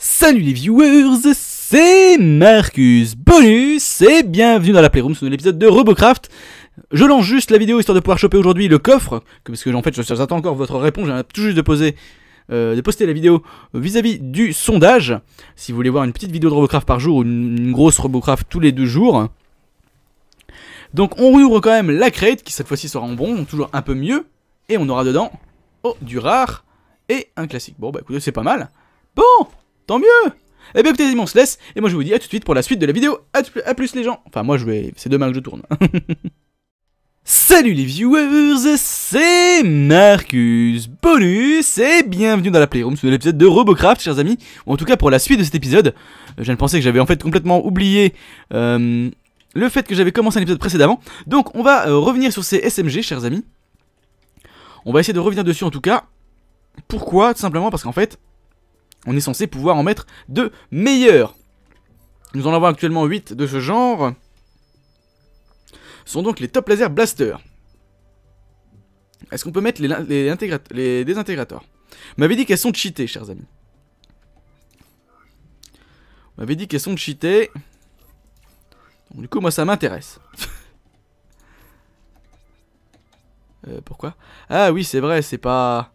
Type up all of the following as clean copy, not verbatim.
Salut les viewers, c'est Marcus Bonus et bienvenue dans la Playroom sur un épisode de Robocraft. Je lance juste la vidéo histoire de pouvoir choper aujourd'hui le coffre, parce que en fait j'attends encore votre réponse, j'ai tout juste de poster la vidéo vis-à-vis du sondage. Si vous voulez voir une petite vidéo de Robocraft par jour ou une grosse Robocraft tous les 2 jours. Donc on rouvre quand même la crate qui cette fois-ci sera en bon, donc toujours un peu mieux. Et on aura dedans du rare et un classique. Bon bah écoutez, c'est pas mal. Bon, tant mieux. Eh bien écoutez, on se laisse, et moi je vous dis à tout de suite pour la suite de la vidéo. A plus les gens. Enfin moi c'est demain que je tourne. Salut les viewers, c'est Marcus Bonus et bienvenue dans la Playroom sur l'épisode de Robocraft, chers amis. Ou en tout cas pour la suite de cet épisode. Je viens de penser que j'avais en fait complètement oublié le fait que j'avais commencé un épisode précédemment. Donc on va revenir sur ces SMG, chers amis. On va essayer de revenir dessus en tout cas. Pourquoi? Tout simplement parce qu'en fait on est censé pouvoir en mettre de meilleurs. Nous en avons actuellement 8 de ce genre. Ce sont donc les Top Laser Blaster. Est-ce qu'on peut mettre les désintégrateurs? Vous m'avez dit qu'elles sont cheatées, chers amis. Vous m'avez dit qu'elles sont cheatées. Donc, du coup, moi, ça m'intéresse. Pourquoi? Ah oui, c'est vrai, c'est pas...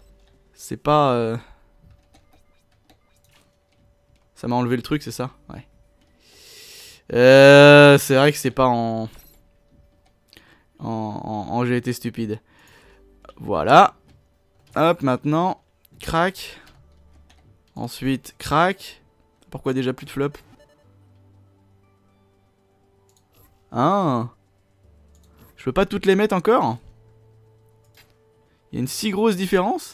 Ça m'a enlevé le truc, c'est ça? Ouais. C'est vrai que c'est pas j'ai été stupide. Voilà. Hop, maintenant. Crac. Ensuite, crac. Pourquoi déjà plus de flop? Ah. Je peux pas toutes les mettre encore? Il y a une si grosse différence?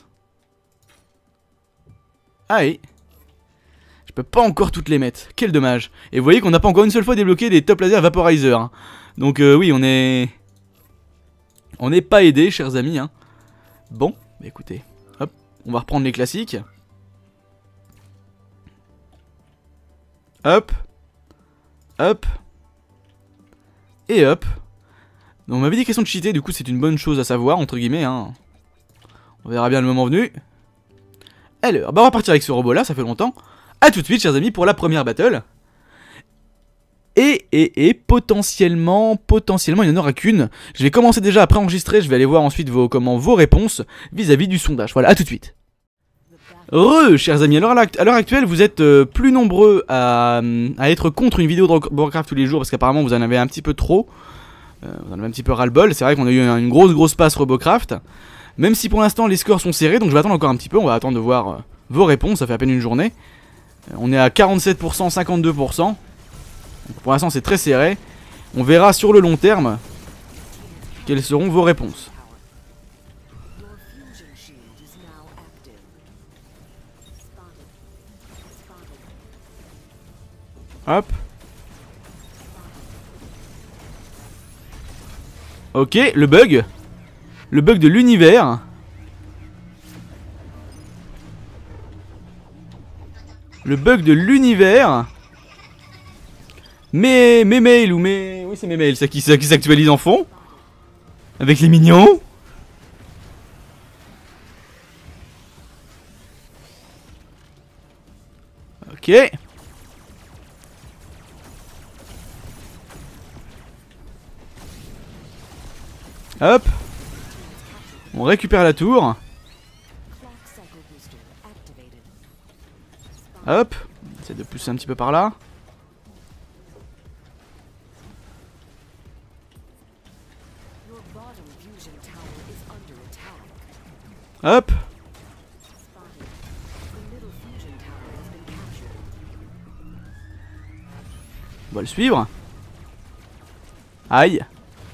Ah oui. Je peux pas encore toutes les mettre. Quel dommage. Et vous voyez qu'on n'a pas encore une seule fois débloqué des Top Laser Vaporizer. Hein. Donc oui, on n'est pas aidé, chers amis. Hein. Bon, bah écoutez. Hop, on va reprendre les classiques. Hop. Hop. Et hop. Donc on m'avait dit question de cheater, du coup c'est une bonne chose à savoir, entre guillemets. Hein. On verra bien le moment venu. Alors, bah on va partir avec ce robot là, ça fait longtemps. A tout de suite, chers amis, pour la première battle. Et potentiellement, il n'y en aura qu'une. Je vais commencer déjà à préenregistrer, je vais aller voir ensuite vos réponses vis-à-vis du sondage. Voilà, à tout de suite. Chers amis, alors à l'heure actuelle, vous êtes plus nombreux à être contre une vidéo de Robocraft tous les jours, parce qu'apparemment vous en avez un petit peu trop. Vous en avez un petit peu ras-le-bol, c'est vrai qu'on a eu une grosse passe Robocraft. Même si pour l'instant les scores sont serrés, donc je vais attendre encore un petit peu, on va attendre de voir vos réponses, ça fait à peine une journée. On est à 47%, 52%. Donc pour l'instant c'est très serré. On verra sur le long terme quelles seront vos réponses. Hop. Ok, le bug. Le bug de l'univers. Le bug de l'univers. Mes mails ou mes... Oui, c'est mes mails, ça qui s'actualise en fond. Avec les mignons. Ok. Hop. On récupère la tour. Hop. On essaie de pousser un petit peu par là. Hop. On va le suivre. Aïe.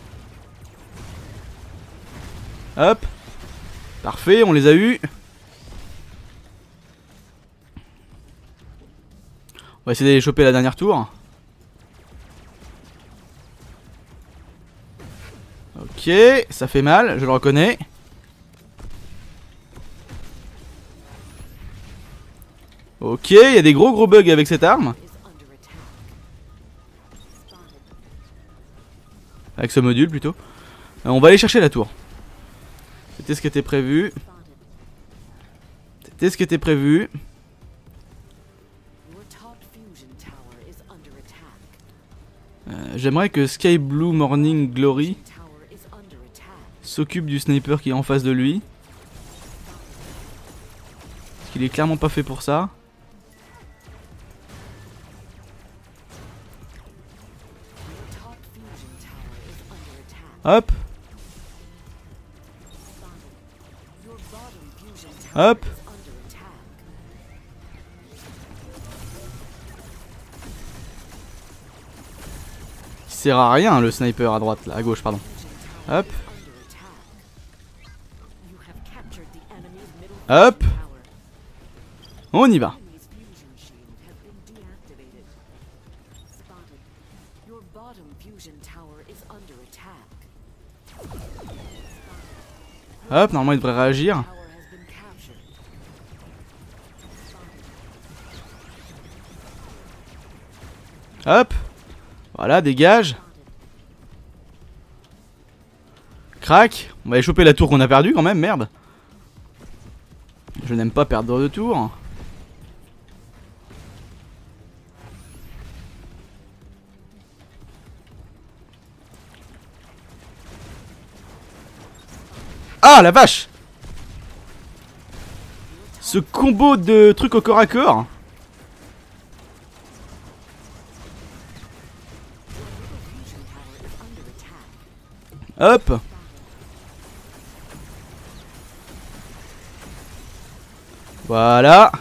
Hop. Parfait, on les a eu. On va essayer d'aller choper la dernière tour. Ok, ça fait mal, je le reconnais. Ok, il y a des gros bugs avec cette arme. Avec ce module plutôt. On va aller chercher la tour. C'était ce qui était prévu. C'était ce qui était prévu. J'aimerais que Sky Blue Morning Glory s'occupe du sniper qui est en face de lui. Parce qu'il est clairement pas fait pour ça. Hop. Hop. Il sert à rien le sniper à droite, là, à gauche, pardon. Hop. Hop. On y va. Hop, normalement il devrait réagir. Hop. Voilà, dégage. Crac. On va aller choper la tour qu'on a perdue quand même, merde. Je n'aime pas perdre de tour. Ah la vache! Ce combo de trucs au corps à corps. Hop. Voilà.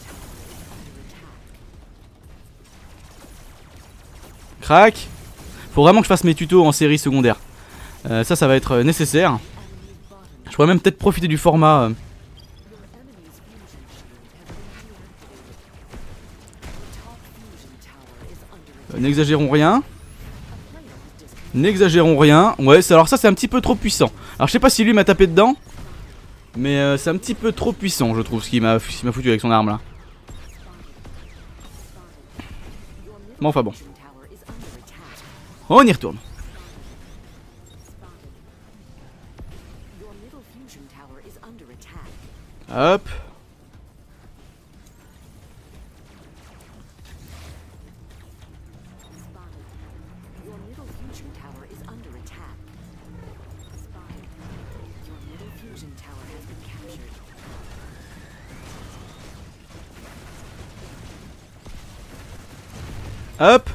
Crac. Faut vraiment que je fasse mes tutos en série secondaire. Ça va être nécessaire. Je pourrais même peut-être profiter du format. N'exagérons rien. N'exagérons rien. Ouais, alors ça c'est un petit peu trop puissant. Alors je sais pas si lui m'a tapé dedans. Mais c'est un petit peu trop puissant je trouve ce qu'il m'a foutu avec son arme là. Bon enfin bon. On y retourne. Hop. Hop.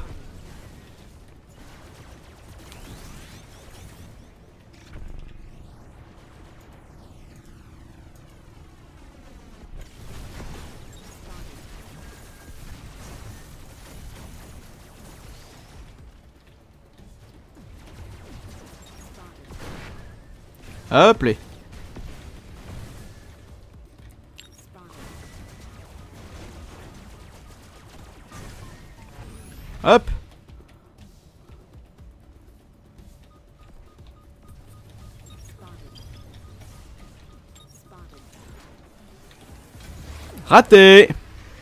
Hop les. Hop. Raté.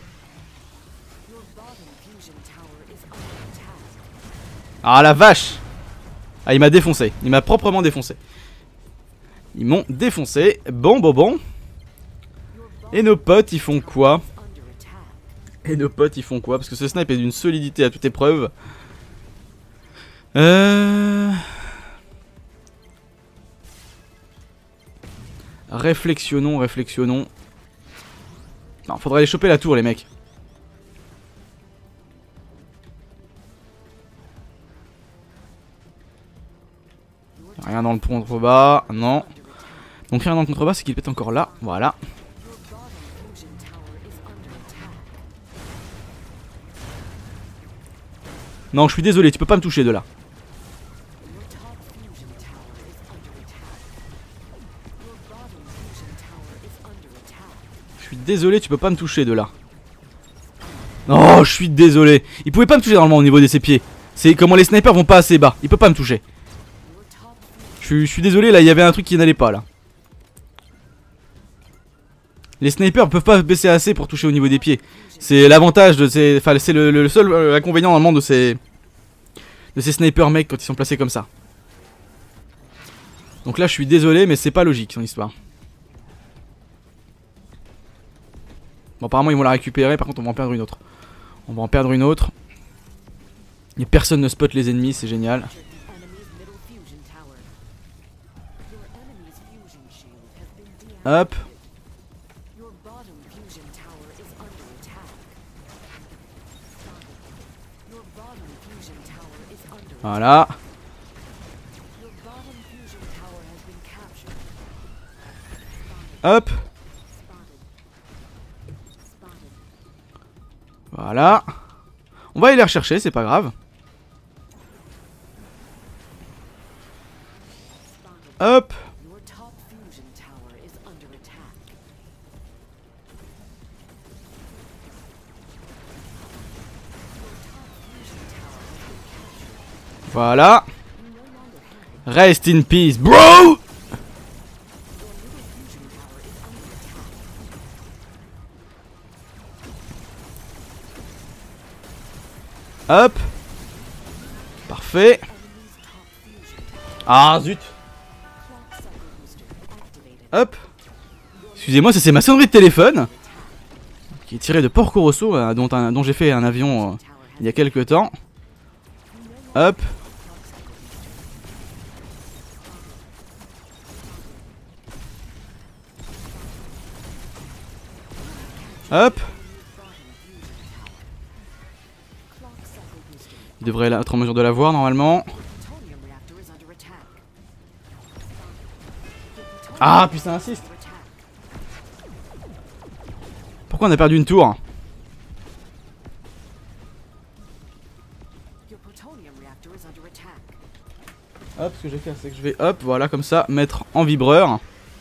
Ah la vache. Ah il m'a défoncé. Il m'a proprement défoncé. Ils m'ont défoncé. Bon. Et nos potes ils font quoi? Parce que ce snipe est d'une solidité à toute épreuve. Réflexionnons. Non, faudrait aller choper la tour les mecs. Rien dans le contrebas, non. Donc rien dans le contrebas, c'est qu'il pète encore là, voilà. Non, je suis désolé, tu peux pas me toucher de là. Je suis désolé, tu peux pas me toucher de là. Oh, je suis désolé. Il pouvait pas me toucher normalement au niveau de ses pieds. C'est comment les snipers vont pas assez bas. Il peut pas me toucher. Je suis désolé, là, il y avait un truc qui n'allait pas, là. Les snipers peuvent pas baisser assez pour toucher au niveau des pieds. C'est l'avantage de ces... Enfin, c'est le seul inconvénient normalement de ces snipers mecs quand ils sont placés comme ça. Donc là, je suis désolé, mais c'est pas logique, son histoire. Bon, apparemment, ils vont la récupérer. Par contre, on va en perdre une autre. Et personne ne spot les ennemis, c'est génial. Hop. Voilà. Hop. Voilà. On va aller les rechercher, c'est pas grave. Hop. Voilà. Rest in peace, bro. Hop. Parfait. Ah zut. Hop. Excusez-moi, ça c'est ma sonnerie de téléphone qui est tirée de Porco Rosso, dont j'ai fait un avion il y a quelques temps. Hop. Hop. Il devrait être en mesure de la voir normalement. Ah, puis ça insiste. Pourquoi on a perdu une tour? Hop, ce que je vais faire, c'est que je vais, hop, voilà, comme ça, mettre en vibreur.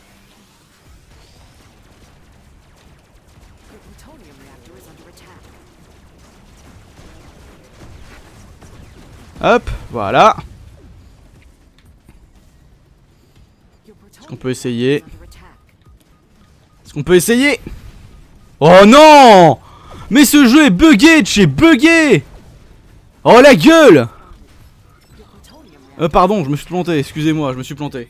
Hop, voilà. Est-ce qu'on peut essayer? Est-ce qu'on peut essayer? Oh non! Mais ce jeu est bugué de chez bugué! Oh la gueule! Pardon, je me suis planté, excusez-moi, je me suis planté.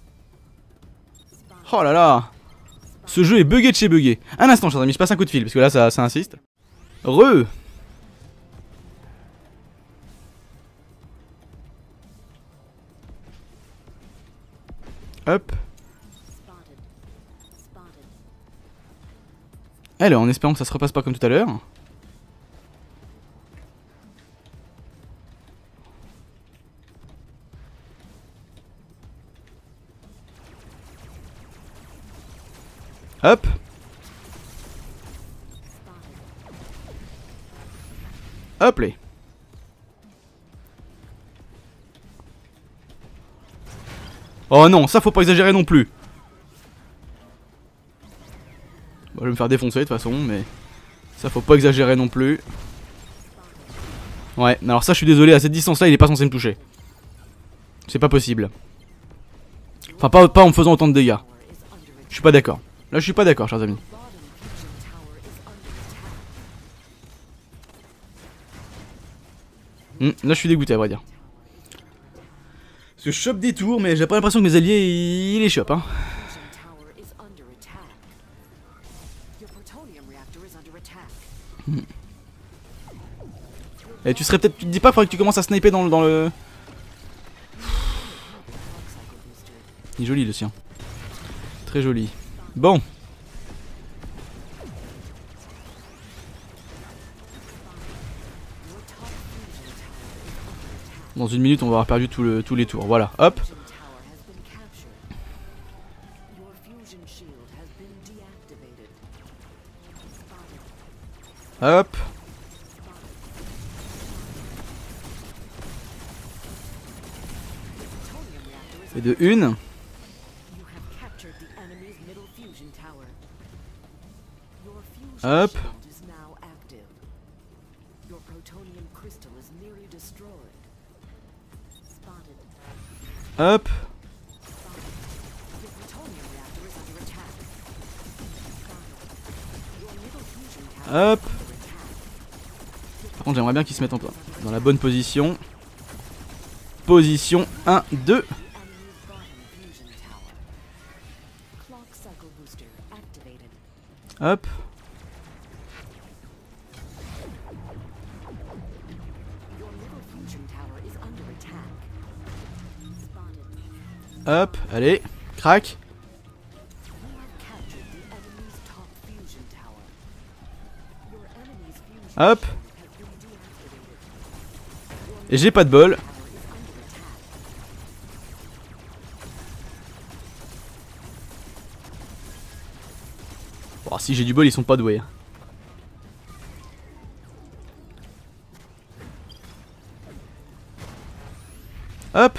Oh là là! Ce jeu est bugué de chez bugué. Un instant, chers amis, je passe un coup de fil, parce que là, ça insiste. Re! Hop. Alors, en espérant que ça se repasse pas comme tout à l'heure. Hop. Hop les. Oh non, ça faut pas exagérer non plus. Bon, je vais me faire défoncer de toute façon, mais ça faut pas exagérer non plus. Ouais, alors ça je suis désolé, à cette distance là il est pas censé me toucher. C'est pas possible. Enfin pas en me faisant autant de dégâts. Je suis pas d'accord. Là je suis pas d'accord, chers amis. Là je suis dégoûté à vrai dire. Parce que je chope des tours, mais j'ai pas l'impression que mes alliés ils les chopent hein. Et tu serais peut-être, tu te dis pas, faudrait que tu commences à sniper dans le... Il est joli le sien. Très joli. Bon. Dans une minute on va avoir perdu tous les tours. Voilà, hop. Hop. Et de une. Hop. Hop. Hop. Par contre j'aimerais bien qu'ils se mettent dans la bonne position. Position 1, 2. Hop. Hop, allez, crac. Hop. Et j'ai pas de bol. Bon, si j'ai du bol, ils sont pas doués. Hop.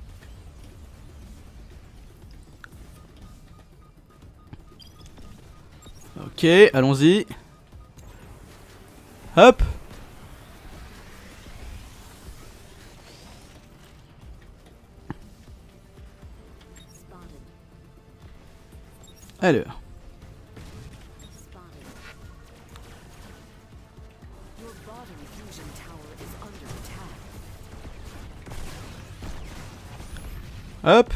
Ok, allons-y. Hop. Alors. Hop.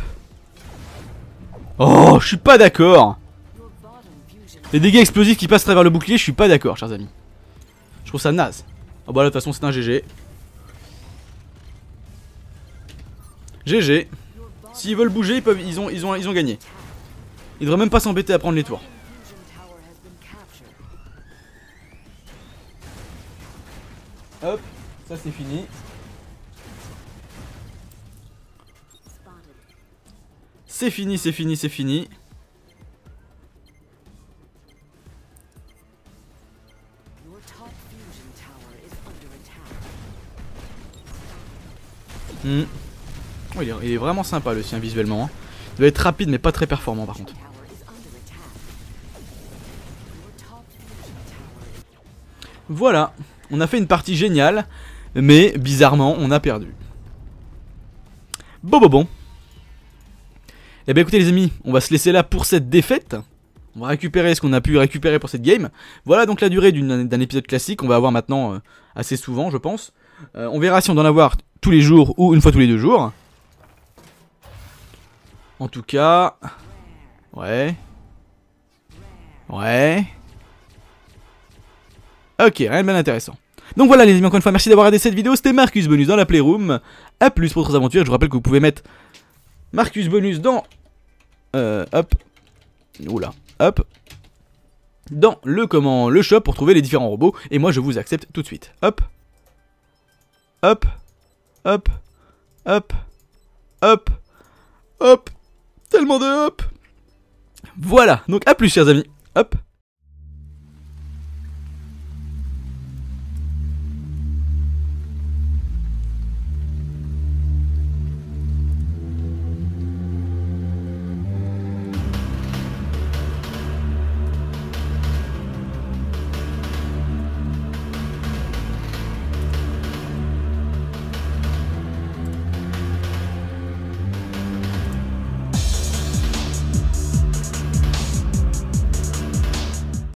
Oh, je suis pas d'accord. Les dégâts explosifs qui passent à travers le bouclier, je suis pas d'accord, chers amis. Je trouve ça naze. Oh bah là, de toute façon, c'est un GG. GG. S'ils veulent bouger, ils ont gagné. Ils devraient même pas s'embêter à prendre les tours. Hop, ça c'est fini. C'est fini, c'est fini, c'est fini. Oh, il est vraiment sympa le sien visuellement. Hein. Il doit être rapide mais pas très performant par contre. Voilà, on a fait une partie géniale, mais bizarrement on a perdu. Bon. Eh bien écoutez les amis, on va se laisser là pour cette défaite. On va récupérer ce qu'on a pu récupérer pour cette game. Voilà donc la durée d'un épisode classique, on va avoir maintenant assez souvent je pense. On verra si on doit en avoir tous les jours ou une fois tous les 2 jours. En tout cas... Ouais. Ok, rien de bien intéressant. Donc voilà les amis, encore une fois, merci d'avoir regardé cette vidéo. C'était Marcus Bonus dans la Playroom. A plus pour d'autres aventures. Je vous rappelle que vous pouvez mettre Marcus Bonus dans... hop. Oula. Hop. Dans le shop pour trouver les différents robots. Et moi je vous accepte tout de suite. Hop. Hop. Hop. Hop. Hop. Hop. Tellement de hop. Voilà. Donc à plus chers amis. Hop.